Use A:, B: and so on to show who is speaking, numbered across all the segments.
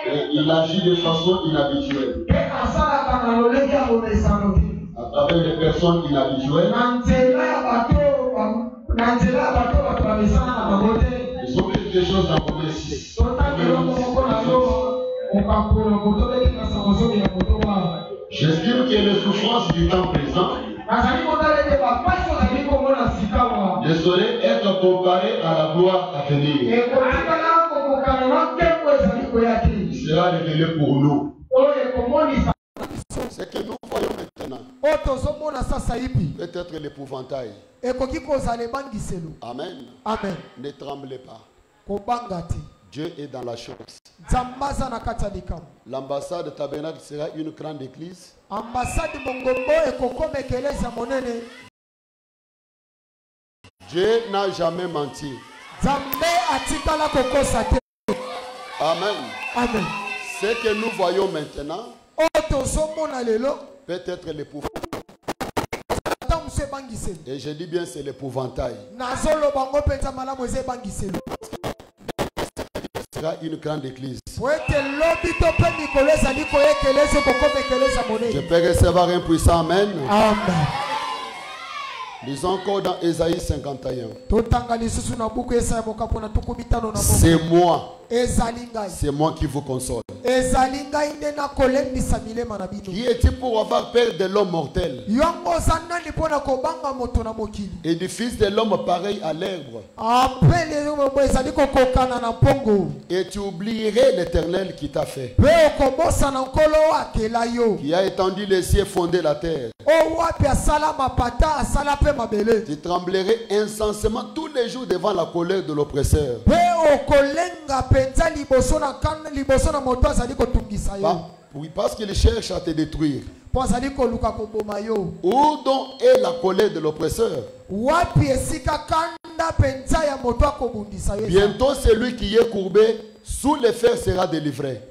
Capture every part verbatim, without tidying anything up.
A: Et il agit de façon inhabituelle. À travers des personnes inhabituelles. Ils ont quelque chose en commun ici. J'estime que les souffrances du temps présent ne sauraient être comparées à la gloire à venir. Il sera révélé pour nous. Ce que nous voyons maintenant, peut-être l'épouvantail. Amen.
B: Amen.
A: Ne tremblez pas. Dieu est dans la chose. L'ambassade tabernacle sera une grande église. Dieu n'a jamais menti. Amen.
B: Amen.
A: Ce que nous voyons maintenant, peut-être l'épouvantail. Et je dis bien c'est l'épouvantail. Ce sera une grande église. Je peux recevoir un puissant amen.
B: Amen.
A: Lisons encore dans Ésaïe cinquante et un. C'est moi. C'est moi qui vous console. Qui est-il pour avoir peur de l'homme mortel et du fils de l'homme pareil à l'herbe? Et tu oublierais l'Éternel qui t'a fait, qui a étendu les cieux, fondé la terre. Tu tremblerais insensiblement tous les jours devant la colère de l'oppresseur. Bah, oui, parce qu'il cherche à te détruire. Où donc est la colère de l'oppresseur? Bientôt celui qui est courbé sous les fers sera délivré.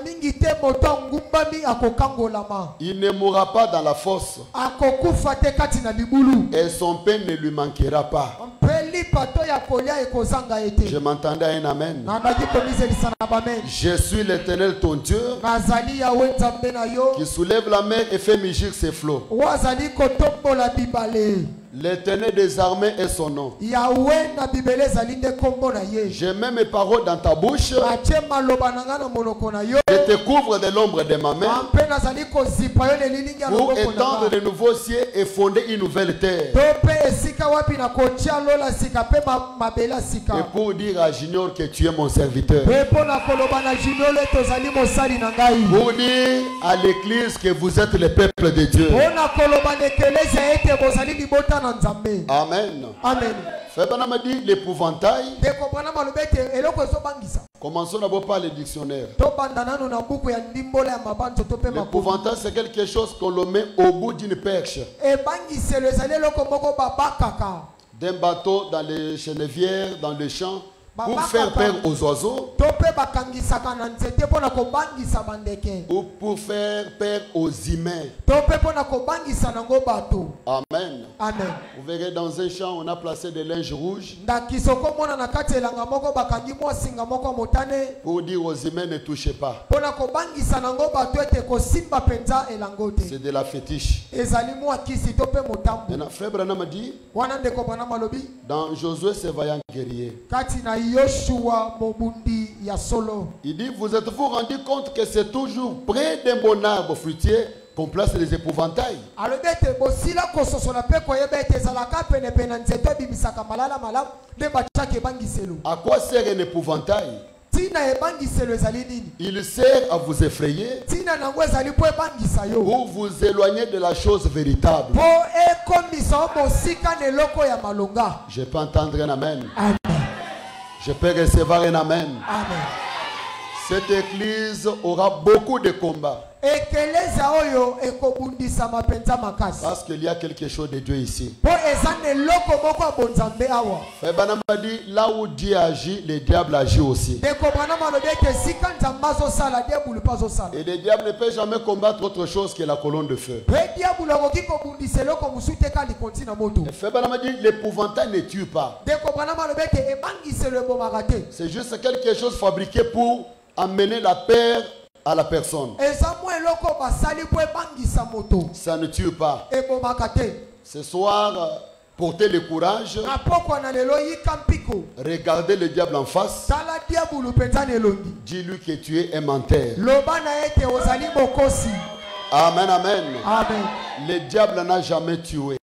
A: Il ne mourra pas dans la fosse, et son pain ne lui manquera pas. Je m'entendais à un amen. Je suis l'Éternel ton Dieu, qui soulève la mer et fait mugir ses flots. L'Éternel des armées est son nom. Je mets mes paroles dans ta bouche. Je te couvre de l'ombre de ma main pour étendre de nouveaux cieux et fonder une nouvelle terre. Et pour dire à Junior que tu es mon serviteur. Pour dire à l'église que vous êtes le peuple de Dieu. Amen.
B: Amen.
A: Fébana m'a dit l'épouvantail. Commençons d'abord par le dictionnaire. L'épouvantail, c'est quelque chose qu'on le met au bout d'une perche, d'un bateau dans les chenevières, dans les champs, pour faire peur aux oiseaux, ou pour faire peur aux humains. Amen.
B: Amen.
A: Vous verrez dans un champ, on a placé des linges rouges pour dire aux humains ne touchez pas. C'est de la fétiche. Maintenant, frère Branham a dit dans Josué, c'est vaillant guerrier. Il dit, vous êtes-vous rendu compte que c'est toujours près d'un bon arbre fruitier qu'on place les épouvantails? À quoi sert un épouvantail? Il sert à vous effrayer, pour vous éloigner de la chose véritable. Je peux entendre un amen.
B: Amen.
A: Je peux recevoir un amen.
B: Amen.
A: Cette église aura beaucoup de combats. Parce qu'il y a quelque chose de Dieu ici. Frère m'a dit, là où Dieu agit, le diable agit aussi. Et le diable ne peut jamais combattre autre chose que la colonne de feu. Et frère m'a dit, l'épouvantail ne tue pas. C'est juste quelque chose fabriqué pour amener la peur à la personne. Ça ne tue pas. Ce soir, portez le courage. Regardez le diable en face. Dis-lui que tu es un menteur. Amen, amen. Amen. Le diable n'a jamais tué.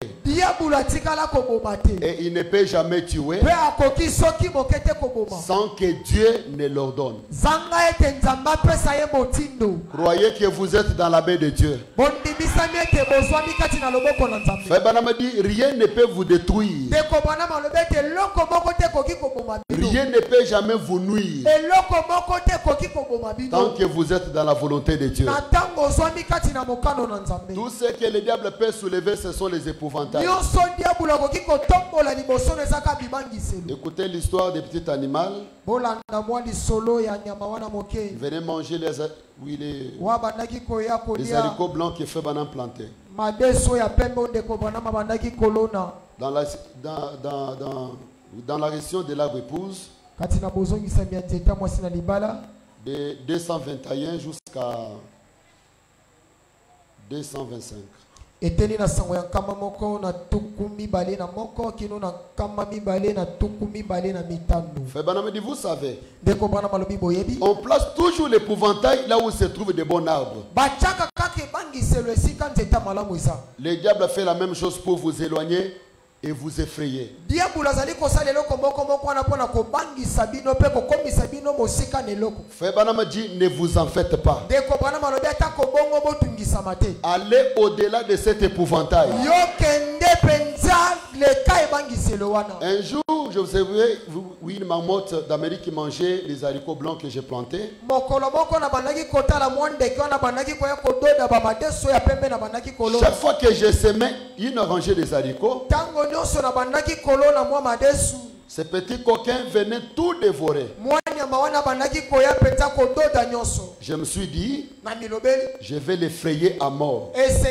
A: Et il ne peut jamais tuer sans que Dieu ne l'ordonne. Croyez que vous êtes dans la main de Dieu. Rien ne peut vous détruire. Rien ne peut jamais vous nuire tant que vous êtes dans la volonté de Dieu. Tout ce que le diable peut soulever, ce sont les épouvantails. Écoutez l'histoire des petits animaux. Venez manger les, oui, les, les haricots blancs que fait Banan planter. Dans la, dans, dans, dans, dans la région de l'arbre épouse, de deux cent vingt et un jusqu'à deux cent vingt-cinq. Eteni na sango ya nkama moko na tuku mibale na moko kino na nkama mibale na tuku mibale na mitano. Vous savez, on place toujours l'épouvantail là où se trouvent de bons arbres. Le diable fait la même chose pour vous éloigner et vous effrayer. Febanama dit, ne vous en faites pas. Allez au-delà de cet épouvantail. Un jour, je vous ai vu, oui, une marmotte d'Amérique qui mangeait les haricots blancs que j'ai plantés. Chaque fois que je semais une rangée des haricots, ces petits coquins venaient tout dévorer. Je me suis dit, je vais les frayer à mort.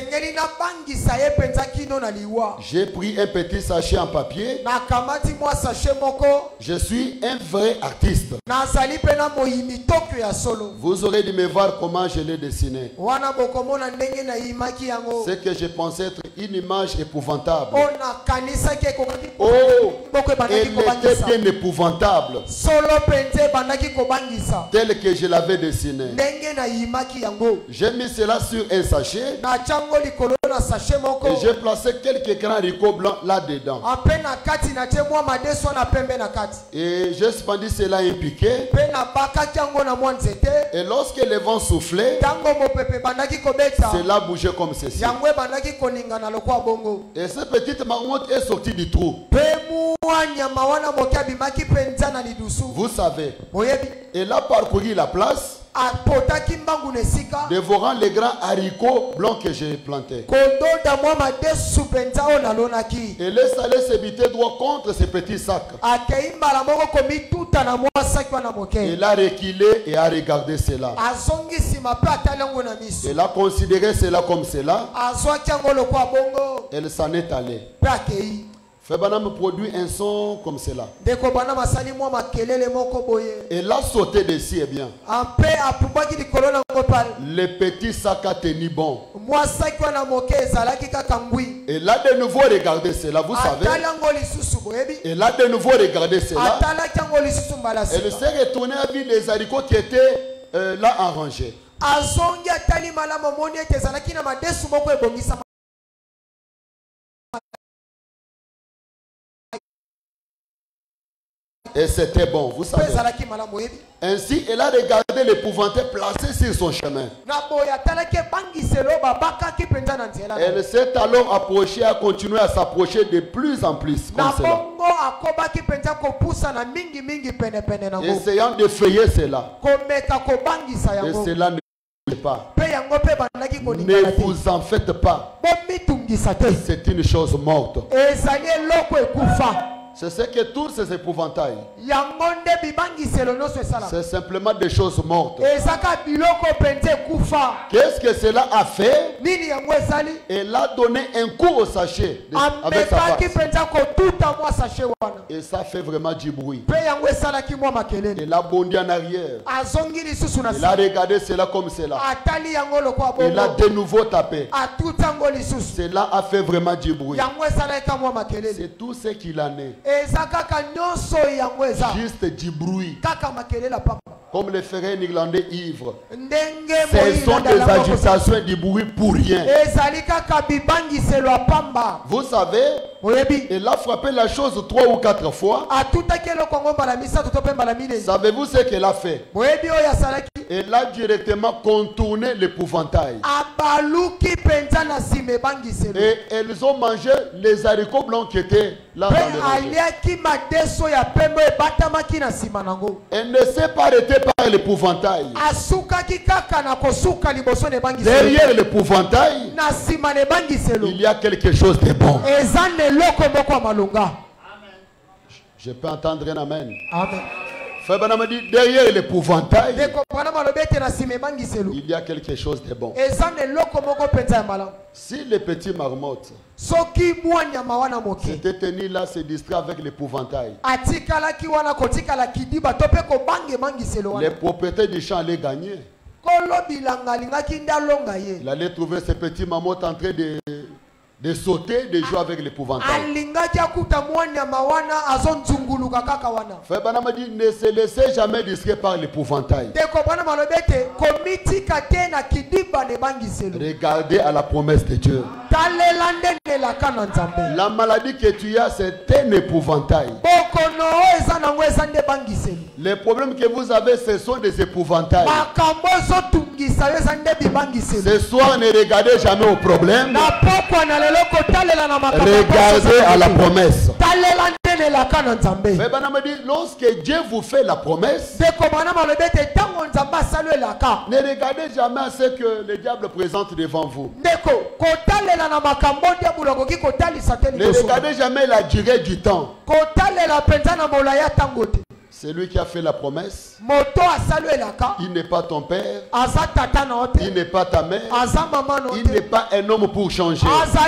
A: J'ai pris un petit sachet en papier. Je suis un vrai artiste. Vous aurez dû me voir comment je l'ai dessiné. C'est que je pensais être une image épouvantable. Oh, elle était bien épouvantable. Tel que je l'avais dessiné. J'ai mis cela sur un sachet. Et j'ai placé quelques grands haricots blancs là-dedans. Et j'ai suspendu cela un piquet. Et lorsque le vent soufflait, cela bougeait comme ceci. Et cette petite marmotte est sortie du trou. Vous savez, elle a parcouru la place, dévorant les grands haricots blancs que j'ai plantés. Et laisse aller se biter droit contre ces petits sacs. Elle a reculé et a regardé cela. Elle a considéré cela comme cela. Elle s'en est allée. Febanam produit un son comme cela. Elle a sauté dessus et bien. Le petit sac a tenu bon. Elle a de nouveau regardé cela, vous savez. Elle a de nouveau regardé cela. Elle s'est retournée à vivre les haricots qui étaient euh, là en rangée. Et c'était bon, vous savez. Ainsi, elle a regardé l'épouvantail placé sur son chemin. Elle s'est alors approchée, a continué à s'approcher de plus en plus, comme cela. Essayant d'effrayer cela. Et cela ne bouge pas. Ne vous en faites pas. C'est une chose morte.
B: C'est ce que tous ces épouvantails, c'est simplement des choses mortes. Qu'est-ce que cela a fait? Elle a donné un coup au sachet de, avec sa face. Et ça fait vraiment du bruit. Elle a bondi en arrière. Elle a regardé cela comme cela. Elle a de nouveau tapé. Cela a fait vraiment du bruit. C'est tout ce qu'il en est. Juste du bruit. Comme les frères irlandais ivres. Ce sont des agitations et du bruit pour rien. Vous savez, elle a frappé la chose trois ou quatre fois. Savez-vous ce qu'elle a fait? Elle a directement contourné l'épouvantail. Et elles ont mangé les haricots blancs qui étaient là dans le rangée. Elle ne s'est pas arrêtée par l'épouvantail. Derrière l'épouvantail, il y a quelque chose de bon. Je peux entendre un amen. Amen. Derrière l'épouvantail, il y a quelque chose de bon. Si les petits marmottes s'étaient tenus là, se distraient avec l'épouvantail, les propriétaires du champ allaient gagner. Il allait trouver ces petits marmottes en train de, de sauter, de jouer avec l'épouvantail. Frère Branham dit, ne se laissez jamais distraire par l'épouvantail. Regardez à la promesse de Dieu. La maladie que tu as, c'est un épouvantail. Les problèmes que vous avez, ce sont des épouvantails. Ce soir, ne regardez jamais au problème. Regardez à la promesse. Lorsque Dieu vous fait la promesse, ne regardez jamais à ce que le diable présente devant vous. Ne regardez jamais la durée du temps. C'est lui qui a fait la promesse. Il n'est pas ton père. Il n'est pas ta mère. Il n'est pas un homme pour changer.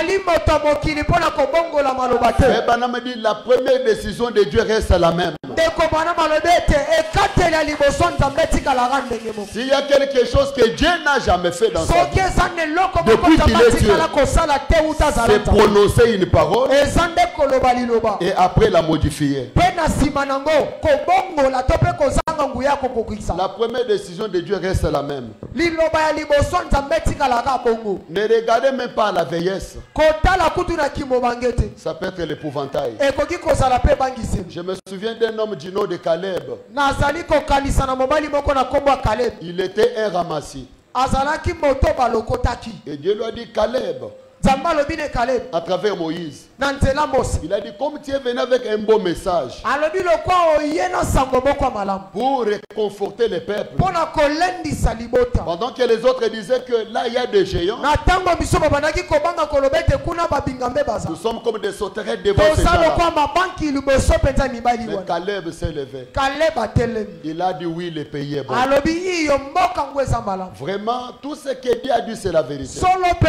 B: La première décision de Dieu reste la même. S'il y a quelque chose que Dieu n'a jamais fait dans sa vie, depuis qu'il est Dieu, c'est prononcer une parole et après la modifier. La première décision de Dieu reste la même. Ne regardez même pas à la vieillesse. Ça peut être l'épouvantail. Je me souviens d'un homme du nom de Caleb. Il était un ramassis. Et Dieu lui a dit, Caleb, à travers Moïse, il a dit, comme tu es venu avec un beau message pour réconforter les peuples, pendant que les autres disaient que là il y a des géants, nous sommes comme des sauterelles devant ces gens-là. Mais Caleb s'est levé. Il a dit oui, le pays est bon. Vraiment, tout ce que Dieu a dit, c'est la vérité.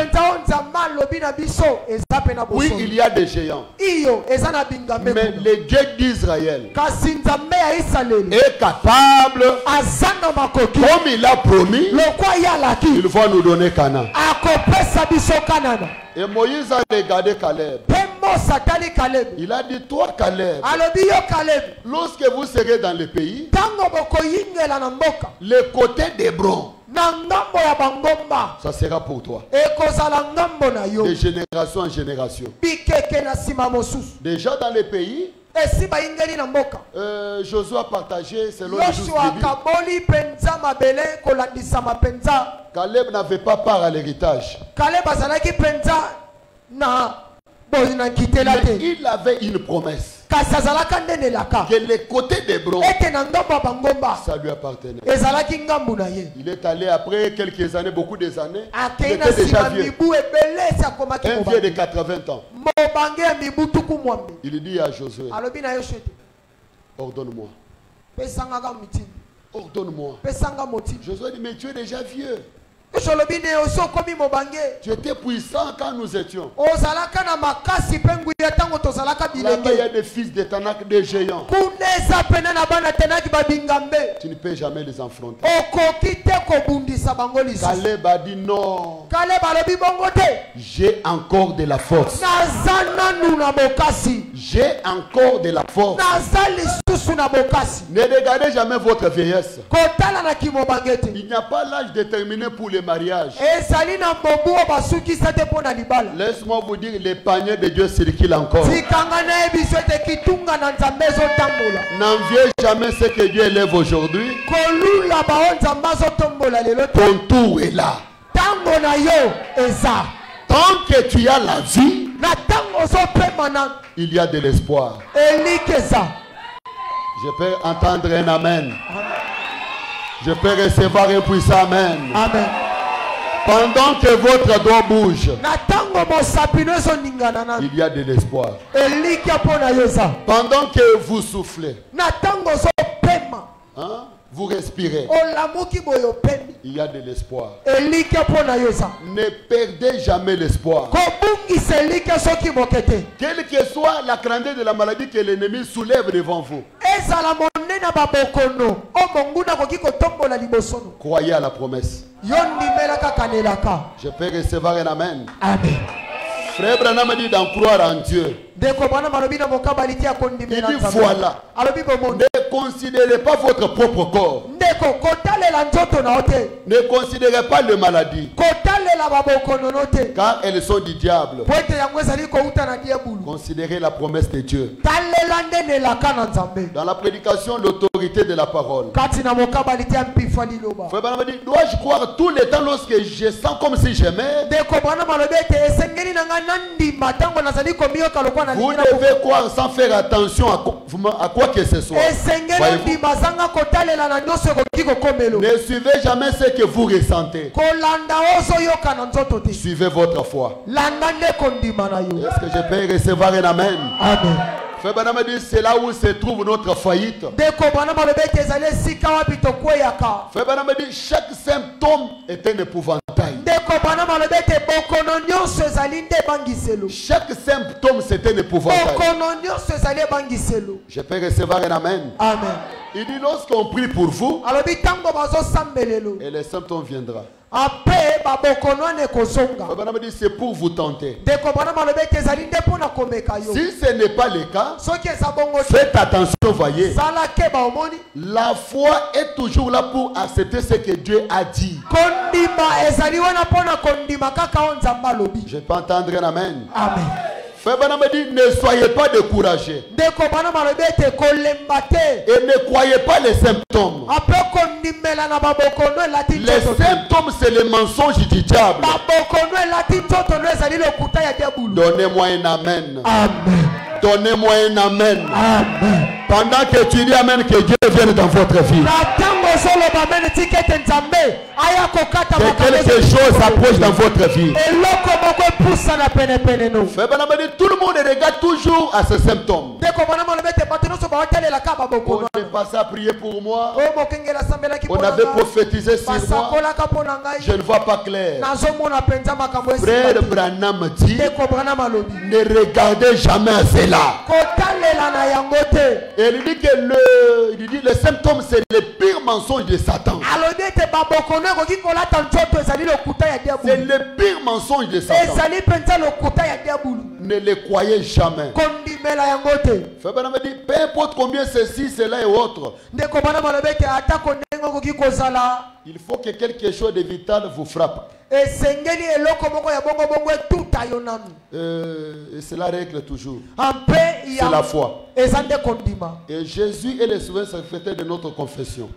B: Oui, il y a des géants. Mais le Dieu d'Israël est capable, comme il a promis, il va nous donner Canaan. Et Moïse a regardé Caleb. Il a dit, toi Caleb, lorsque vous serez dans le pays, le côté d'Hébron, ça sera pour toi. De génération en génération. Déjà dans le pays, euh, Josué a partagé selon les douze tribus. Caleb n'avait pas part à l'héritage. Mais il avait une promesse. Que les côtés d'Hébron, ça lui appartenait. Il est allé après quelques années, beaucoup des années. Il était déjà vieux. Un vieux de quatre-vingts ans. Il dit à Josué, ordonne-moi. Ordonne-moi. Josué dit, mais tu es déjà vieux. Tu étais puissant quand nous étions. Là-bas, il y a des fils de Tanak, des géants. Tu ne peux jamais les affronter. Caleb a dit non. J'ai encore de la force. J'ai encore de la force. Ne regardez jamais votre vieillesse. Il n'y a pas l'âge déterminé pour les mariages. Laisse-moi vous dire, les paniers de Dieu circulent encore. N'enviez jamais ce que Dieu élève aujourd'hui. Ton tour est là. Tant que tu as la vie, il y a de l'espoir. Je peux entendre un amen. Je peux recevoir un puissant amen. Amen. Pendant que votre doigt bouge, il y a de l'espoir. Pendant que vous soufflez, hein, vous respirez, il y a de l'espoir. Ne perdez jamais l'espoir. Quelle que soit la grandeur de la maladie que l'ennemi soulève devant vous, croyez à la promesse. Je peux recevoir un amen. Amen. Frère Branham dit d'en croire en Dieu. Il dit voilà. Ne considérez pas votre propre corps. Ne considérez pas les maladies. Car elles sont du diable. Considérez la promesse de Dieu. Dans la prédication, l'autorité de la parole. Frère Branham dit, dois-je croire tout le temps lorsque je sens comme si j'aimais? Vous devez croire sans faire attention à quoi, à quoi que ce soit. Ne suivez jamais ce que vous ressentez. Suivez votre foi. Est-ce que je peux recevoir un amen? Amen. Frère Branham dit, c'est là où se trouve notre faillite. Frère Branham dit, chaque symptôme est un épouvantail. Chaque symptôme c'est un épouvantail. Je peux recevoir un amen. Amen. Il dit, lorsqu'on prie pour vous, et les symptômes viendront. C'est pour vous tenter. Si ce n'est pas le cas, faites attention, voyez. La foi est toujours là pour accepter ce que Dieu a dit. Je peux entendre un amen. Amen. Frère Branham dit, ne soyez pas découragés. Et ne croyez pas les symptômes. Les symptômes, c'est le mensonge du diable. Donnez-moi un amen. Amen. Donnez-moi un amen. Amen. Pendant que tu dis amen, que Dieu vienne dans votre vie. Que quelque chose approche dans votre vie. Tout le monde regarde toujours à ce symptôme. On est passé à prier pour moi. On avait prophétisé sur moi. Je ne vois pas clair. Frère Branham dit, ne regardez jamais à cela. Et il dit que le, il dit, le symptôme c'est le pire mensonge de Satan. C'est le pire mensonge de Satan. Ne le croyez jamais. Frère Branham dit, peu importe combien ceci, cela et autre, il faut que quelque chose de vital vous frappe. Euh, et cela règle toujours. C'est la foi. Et Jésus est le souverain secrétaire de notre confession.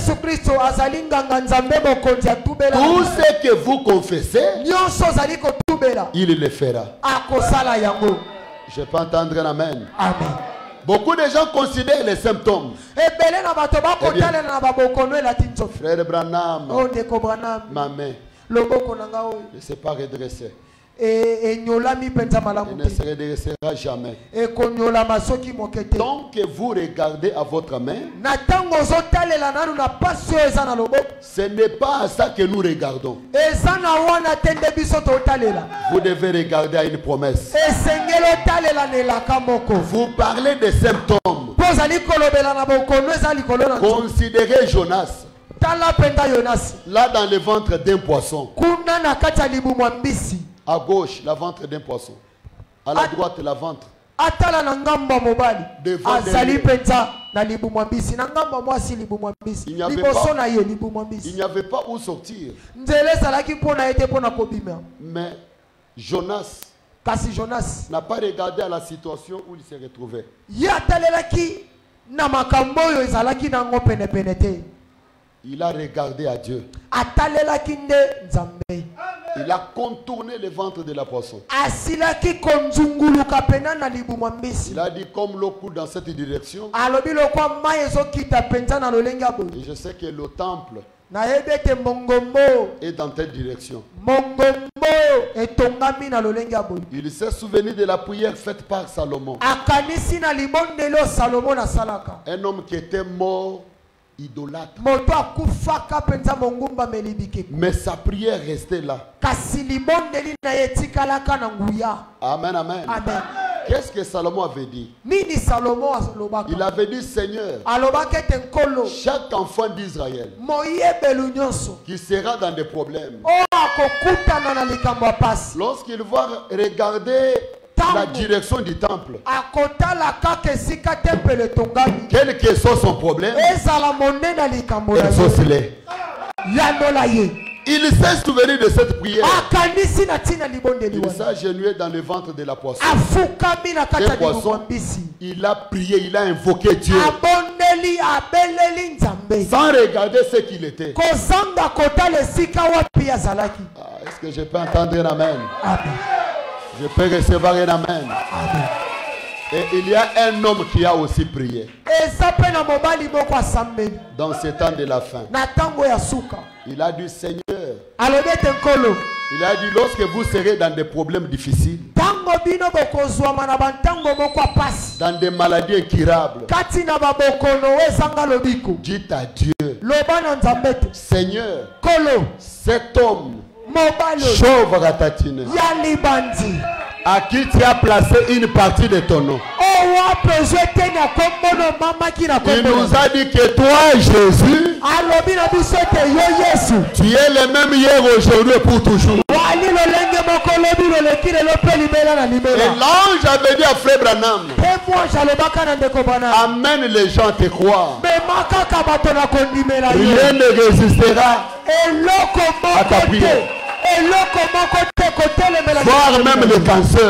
B: Tout ce que vous confessez il le fera. Je peux entendre un amen.
A: Amen.
B: Beaucoup de gens considèrent les symptômes. Eh bien, frère Branham, ma main ne s'est pas redressée. Il ne se redressera jamais. Tant que vous regardez à votre main, ce n'est pas à ça que nous regardons. Vous devez regarder à une promesse. Vous parlez des symptômes. Considérez Jonas. Là dans le ventre d'un poisson. À gauche, la ventre d'un poisson. À la droite, la ventre. Devant il n'y avait pas, il n'y avait pas où sortir. Mais Jonas n'a pas regardé à la situation où il se retrouvait. Il a regardé à Dieu. Il a contourné le ventre de la poisson. Il a dit comme l'eau coule dans cette direction. Et je sais que le temple est dans telle direction. Il s'est souvenu de la prière faite par Salomon. Un homme qui était mort idolâtre. Mais sa prière restait là. Amen, amen. Amen. Qu'est-ce que Salomon avait dit? Il avait dit, Seigneur, chaque enfant d'Israël qui sera dans des problèmes, lorsqu'il va regarder la direction du temple, quel que soit son problème, exauce-les. Il s'est souvenu de cette prière. Il s'est agenouillé dans le ventre de la poisson. Le poisson, il a prié, il a invoqué Dieu. Sans regarder ce qu'il était. Ah, est-ce que je peux entendre un amen? Amen. Je peux recevoir un amen. Amen. Et il y a un homme qui a aussi prié. Dans ce temps de la fin. Il a dit, Seigneur, il a dit, lorsque vous serez dans des problèmes difficiles, dans des maladies incurables, dites à Dieu, Seigneur, cet homme chauve ratatine, à qui tu as placé une partie de ton nom. Il nous a dit que toi, Jésus, tu es le même hier, aujourd'hui et pour toujours. Et l'ange avait dit à Frère Branham, amène les gens à te croire. Rien ne résistera à ta prière. Voir même le cancer.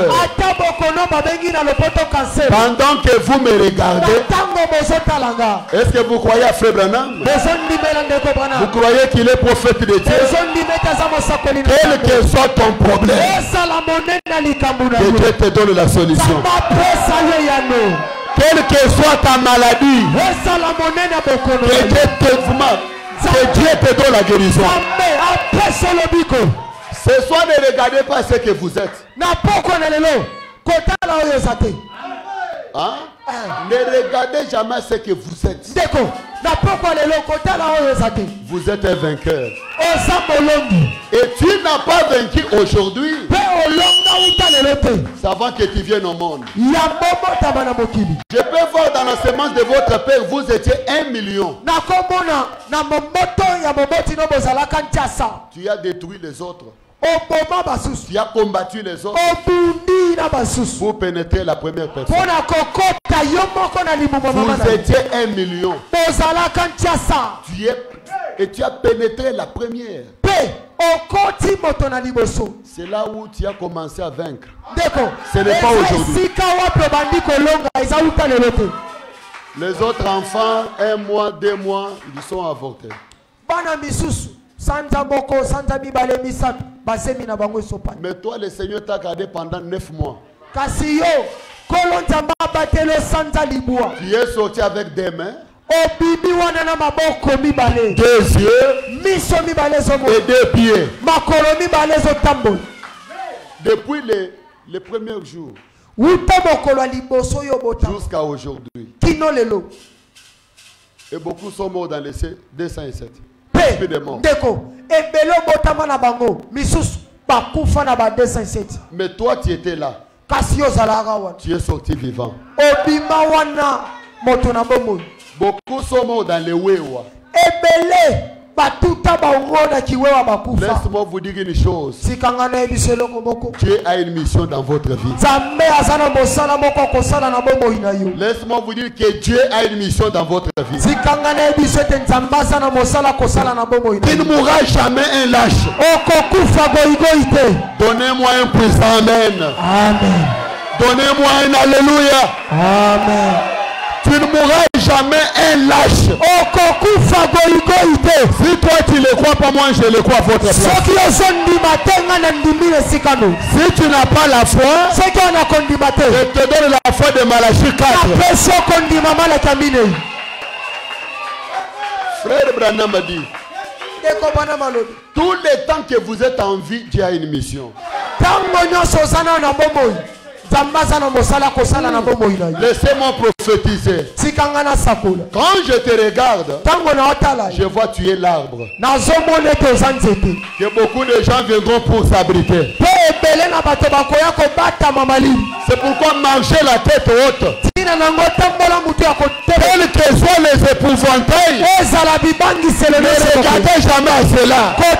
B: Pendant que vous me regardez, est-ce que vous croyez à Frère Branham? Vous croyez qu'il est prophète de Dieu? Quel que soit ton problème, que Dieu te donne la solution. Quelle que soit ta maladie, que Dieu te, que Dieu te donne la guérison. Ce soir, ne regardez pas ce que vous êtes. Hein? Ne regardez jamais ce que vous êtes. Vous êtes un vainqueur. Et tu n'as pas vaincu aujourd'hui. C'est avant que tu viennes au monde. Je peux voir dans la semence de votre père, vous étiez un million. Tu as détruit les autres. Tu as combattu les autres pour pénétrer la première personne. Vous étiez un million. Tu es, et tu as pénétré la première. C'est là où tu as commencé à vaincre. Ce n'est pas aujourd'hui. Les autres enfants, un mois, deux mois, ils sont avortés. Mais toi, le Seigneur t'a gardé pendant neuf mois.
A: Tu
B: es sorti avec des mains,
A: deux
B: yeux et deux pieds. Depuis les, les premiers jours jusqu'à aujourd'hui. Et beaucoup sont morts dans les deux cent sept. Plus de morts. Mais toi, tu étais là. Tu es sorti vivant. Beaucoup sont morts dans les Wewa. Laisse-moi vous dire une chose. Dieu a une mission dans votre vie. Laisse-moi vous dire que Dieu a une mission dans votre vie. Il ne mourra jamais un lâche. Donnez-moi un puissant amen.
A: Amen.
B: Donnez-moi un alléluia.
A: Amen.
B: Tu ne mourras jamais un lâche. Si toi tu ne le crois pas, moi je le crois à votre place. Si tu n'as pas la foi, je te donne la foi de Malachie quatre. Frère Branham a dit, tout le temps que vous êtes en vie, Dieu a une mission. Laissez-moi prophétiser. Quand je te regarde, je vois tu es l'arbre que beaucoup de gens viendront pour s'abriter. C'est pourquoi marcher la tête haute, quels que soient les épouvantails, ne regardez jamais à cela.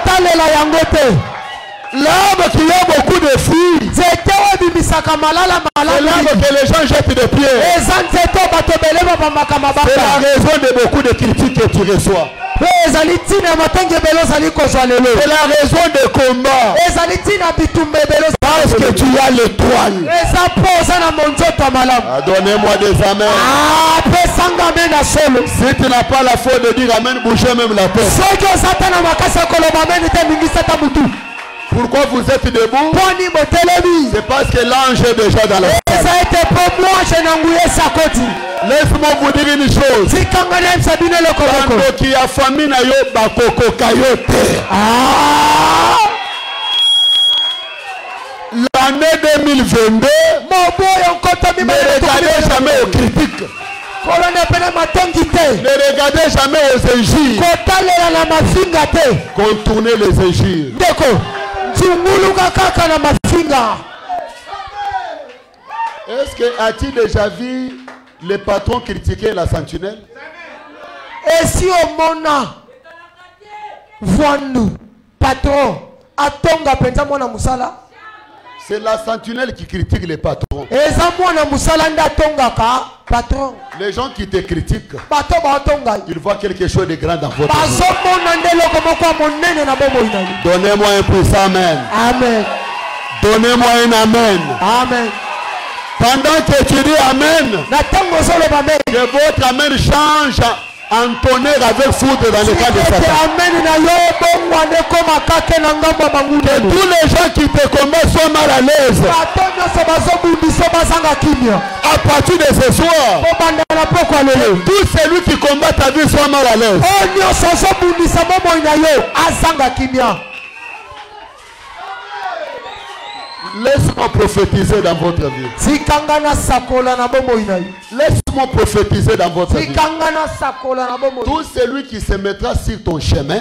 B: L'arbre qui a beaucoup de fruits, c'est l'arbre que les gens jettent de pied. C'est la raison de beaucoup de critiques que tu reçois. C'est la raison de combat. Parce que tu as l'étoile. Ah, donnez-moi des amens. Si tu n'as pas la foi de dire amen, bougez même la tête. Pourquoi vous êtes debout? C'est parce que l'ange est déjà dans la salle. Laisse-moi vous dire une chose. Quand il y a famine, il y a bakoko kayote. L'année deux mille vingt-deux, ne regardez jamais aux critiques. Ne regardez jamais aux injures. Contournez les injures. Est-ce que as-tu déjà vu les patrons critiquer la sentinelle?
A: Et si au mona voit-nous patron atonga penza mona musala?
B: C'est la sentinelle qui critique les patrons. Les gens qui te critiquent, ils voient quelque chose de grand dans votre vie. Donnez-moi un puissant amen.
A: Amen.
B: Donnez-moi un amen.
A: Amen.
B: Pendant que tu dis amen, que votre amen change en tonnerre avec foudre dans le cas de Satan. Que tous les gens qui te combattent soient mal à l'aise. À partir de ce soir, tout celui qui combat ta vie soit mal à l'aise. Laisse-moi prophétiser dans votre vie. Laisse-moi prophétiser dans votre vie. Tout celui qui se mettra sur ton chemin,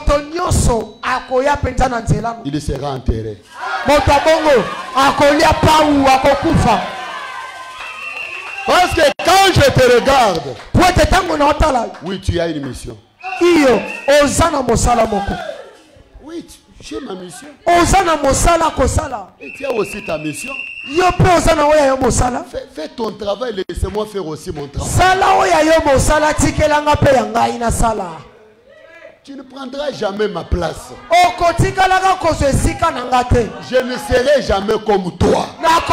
B: il sera enterré. Parce que quand je te regarde, oui, tu as une mission. Oui, j'ai ma mission. Et tu as aussi ta mission. Fais, fais ton travail, laissez-moi faire aussi mon travail. Tu ne prendras jamais ma place. Je ne serai jamais comme toi.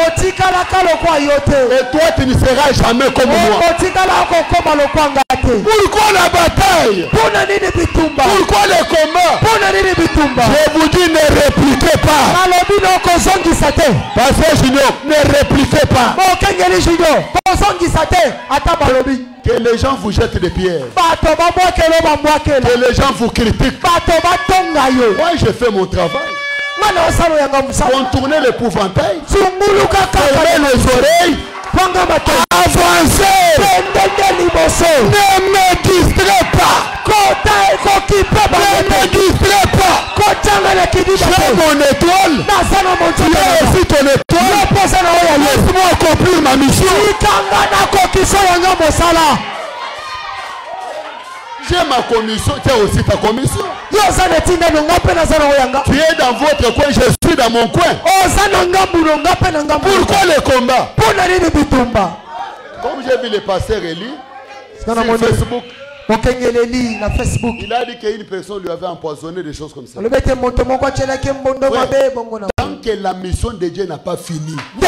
B: Et toi, tu ne seras jamais comme moi. Pourquoi la bataille? Pourquoi le combat? Je vous dis, ne répliquez pas. Pasteur Junior, ne répliquez pas. Que les gens vous jettent des pierres. Que les gens vous critiquent. Moi, je fais mon travail. Contourner l'épouvantail. Fermer les oreilles. Avancez. Ne me distrais pas. Ne me distrais pas. J'ai mon étoile. Tu as aussi ton étoile. Laisse-moi accomplir ma mission. J'ai ma commission, tu as aussi ta commission. Tu es dans votre coin, je suis dans mon coin. Pourquoi le combat? Comme j'ai vu le pasteur Eli sur Facebook, il a dit qu'une personne lui avait empoisonné des choses comme ça. Ouais. Tant que la mission de Dieu n'a pas fini, il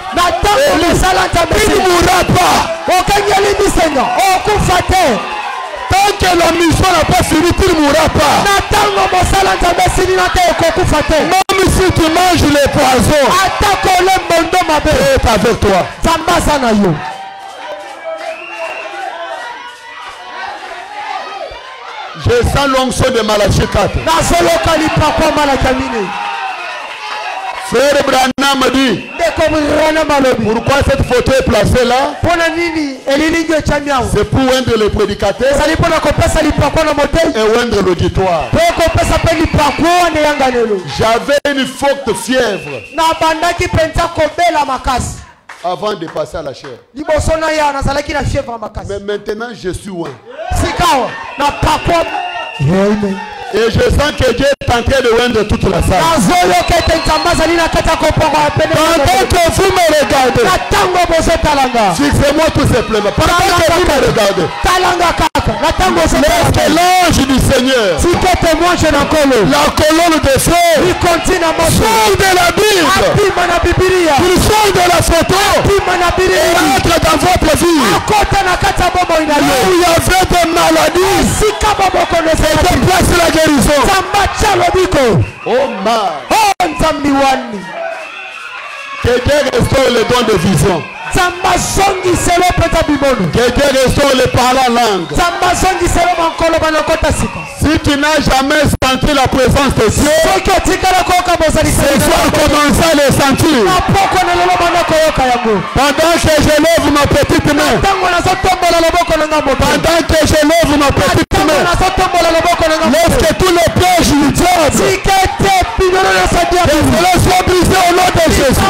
B: ne mourra pas. Tant que la mission n'a pas fini, tu ne mourras pas. Même si tu manges les poisons, c'est avec toi. Je sens l'onction de Malachie quatre. Frère Branham dit, pourquoi cette photo est placée là? C'est pour oindre les prédicateurs et oindre l'auditoire. J'avais une forte fièvre avant de passer à la chair. Mais maintenant je suis loin. Et je sens que Dieu est en train de oindre toute la salle. Pendant que vous me regardez, fixez-moi tout simplement. Pendant que vous me regardez, lorsque l'ange du Seigneur, la colonne de feu, sort de la Bible, il sort de la photo et entre dans votre vie. Là où il y avait des maladies, c'était place la guérison. Oh man. Que Dieu restaure le don de vision. Que Dieu restaure le parler en langue. Si tu n'as jamais senti la présence de Dieu, ce soir commence à le sentir. Pendant que je lève ma petite main, pendant que je lève ma petite main, lorsque tous les pièges du diable soient brisés au nom de Jésus,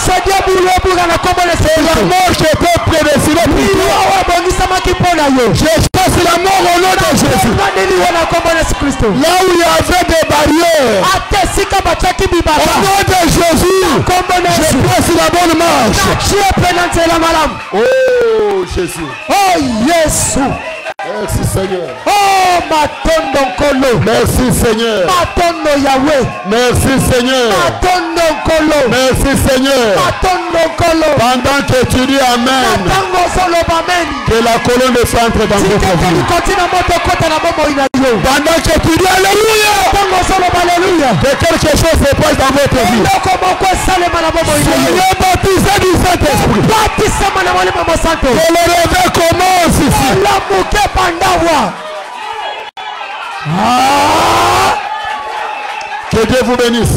B: la mort je peux prédestiner pour toi. Je chasse la mort au nom de Jésus. Là où il y avait des barrières, au nom de Jésus, je passe la bonne marche. Oh Jésus.
A: Oh Jésus.
B: Merci Seigneur.
A: Oh Matondo Kolo.
B: Merci Seigneur.
A: Matondo Yahweh.
B: Merci Seigneur.
A: Matondo Kolo.
B: Merci Seigneur.
A: Matondo Kolo.
B: Pendant que tu dis Amen, que la colonne de feu entre dans votre vie. Pendant que tu dis Alléluia, que quelque chose se passe dans votre vie. Soyez baptisés du Saint-Esprit. Que le réveil commence ici. Ah! Que Dieu vous bénisse.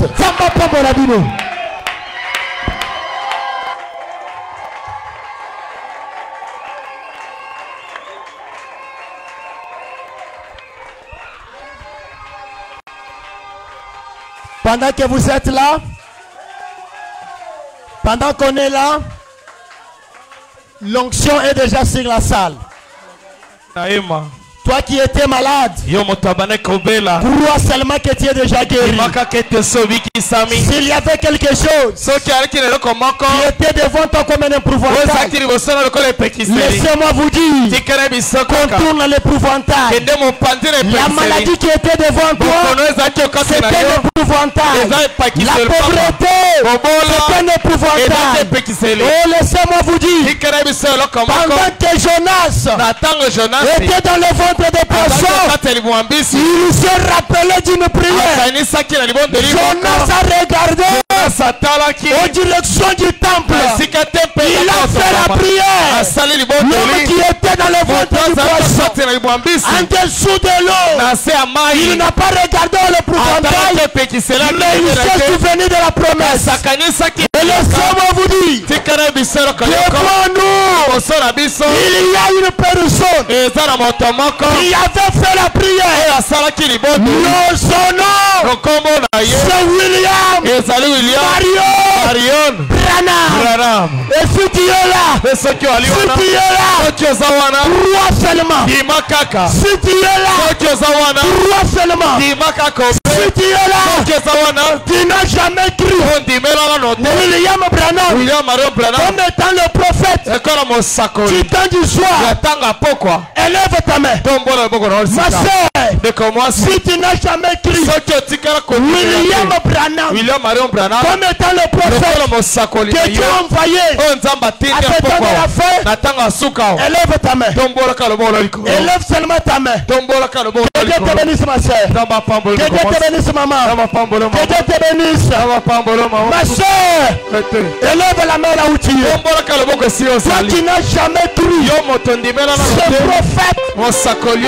A: Pendant que vous êtes là, pendant qu'on est là, l'onction est déjà sur la salle. Toi qui étais malade, crois seulement que tu es déjà guéri. S'il y avait quelque chose qui était devant toi comme un épouvantail, laissez-moi vous dire, contourne l'épouvantail. La maladie qui était devant toi, c'était un épouvantail. La pauvreté, c'était un épouvantail. Oh, laissez-moi vous dire, pendant que Jonas était dans le ventre des poissons, il se rappelait d'une prière. Jonas a regardé en direction du temple. Il a fait la prière. L'homme qui était dans le ventre du poisson, en dessous de l'eau, il n'a pas regardé le pourcentage, mais il s'est souvenu de la promesse. Et le Seigneur vous dit, devant nous, il y a une personne qui avait fait la prière. Le son nom, c'est William, Marion, Branham. Et si tu es là, si tu es là, trois seulement. Si tu es là, trois seulement. Si tu es là, tu n'as jamais cru William Branham comme étant le prophète du temps du soir. Élève ta main. Ma soeur, si tu n'as jamais cru William Branham comme étant le prophète que Dieu a envoyé à te donner la fin, élève ta main. Élève seulement ta main. Que Dieu te bénisse, ma soeur. Que Dieu te bénisse, maman. Que Dieu te bénisse. Ma soeur, élève la main là où tu es. Toi qui n'as jamais cru ce prophète